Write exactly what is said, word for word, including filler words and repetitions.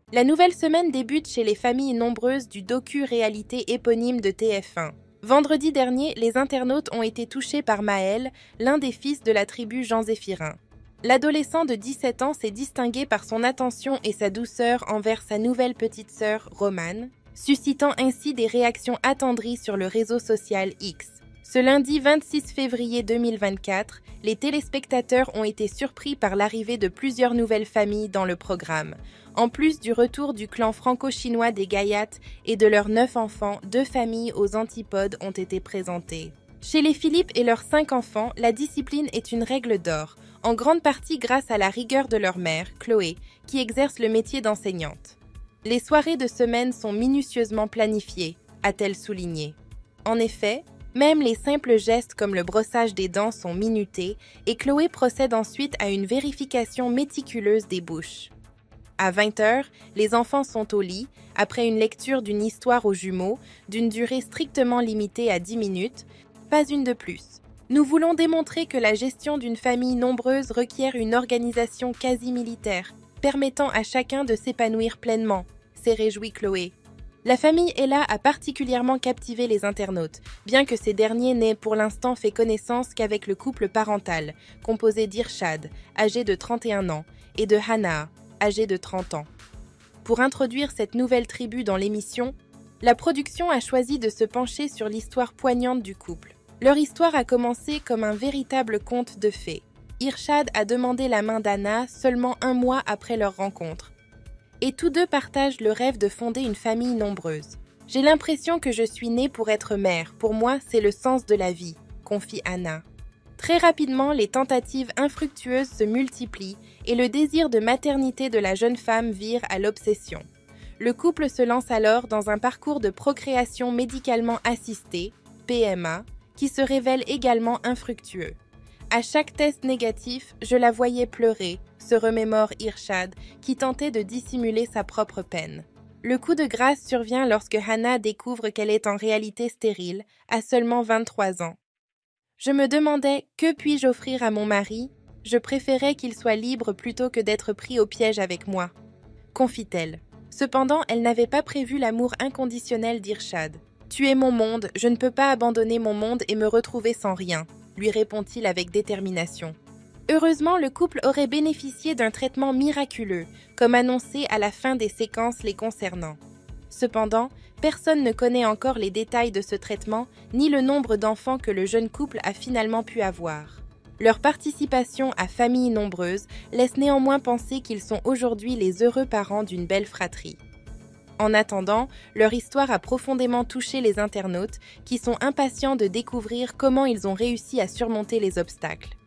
La nouvelle semaine débute chez les familles nombreuses du docu-réalité éponyme de T F un. Vendredi dernier, les internautes ont été touchés par Maël, l'un des fils de la tribu Jean-Zéphirin. L'adolescent de dix-sept ans s'est distingué par son attention et sa douceur envers sa nouvelle petite sœur, Romane, suscitant ainsi des réactions attendries sur le réseau social X. Ce lundi vingt-six février deux mille vingt-quatre, les téléspectateurs ont été surpris par l'arrivée de plusieurs nouvelles familles dans le programme. En plus du retour du clan franco-chinois des Gayat et de leurs neuf enfants, deux familles aux antipodes ont été présentées. Chez les Philippe et leurs cinq enfants, la discipline est une règle d'or, en grande partie grâce à la rigueur de leur mère, Chloé, qui exerce le métier d'enseignante. Les soirées de semaine sont minutieusement planifiées, a-t-elle souligné. En effet, même les simples gestes comme le brossage des dents sont minutés et Chloé procède ensuite à une vérification méticuleuse des bouches. À vingt heures, les enfants sont au lit, après une lecture d'une histoire aux jumeaux, d'une durée strictement limitée à dix minutes, pas une de plus. Nous voulons démontrer que la gestion d'une famille nombreuse requiert une organisation quasi militaire, permettant à chacun de s'épanouir pleinement, s'est réjouie Chloé. La famille Ella a particulièrement captivé les internautes, bien que ces derniers n'aient pour l'instant fait connaissance qu'avec le couple parental, composé d'Irshad, âgé de trente et un ans, et de Hannah, âgée de trente ans. Pour introduire cette nouvelle tribu dans l'émission, la production a choisi de se pencher sur l'histoire poignante du couple. Leur histoire a commencé comme un véritable conte de fées. Irshad a demandé la main d'Anna seulement un mois après leur rencontre. Et tous deux partagent le rêve de fonder une famille nombreuse. « J'ai l'impression que je suis née pour être mère. Pour moi, c'est le sens de la vie », confie Anna. Très rapidement, les tentatives infructueuses se multiplient et le désir de maternité de la jeune femme vire à l'obsession. Le couple se lance alors dans un parcours de procréation médicalement assistée, P M A, qui se révèle également infructueux. À chaque test négatif, je la voyais pleurer, se remémore Irshad, qui tentait de dissimuler sa propre peine. Le coup de grâce survient lorsque Hannah découvre qu'elle est en réalité stérile, à seulement vingt-trois ans. Je me demandais « Que puis-je offrir à mon mari ? Je préférais qu'il soit libre plutôt que d'être pris au piège avec moi », confie-t-elle. Cependant, elle n'avait pas prévu l'amour inconditionnel d'Irshad. « Tu es mon monde, je ne peux pas abandonner mon monde et me retrouver sans rien », lui répond-il avec détermination. Heureusement, le couple aurait bénéficié d'un traitement miraculeux, comme annoncé à la fin des séquences les concernant. Cependant, personne ne connaît encore les détails de ce traitement, ni le nombre d'enfants que le jeune couple a finalement pu avoir. Leur participation à Famille nombreuse laisse néanmoins penser qu'ils sont aujourd'hui les heureux parents d'une belle fratrie. En attendant, leur histoire a profondément touché les internautes, qui sont impatients de découvrir comment ils ont réussi à surmonter les obstacles.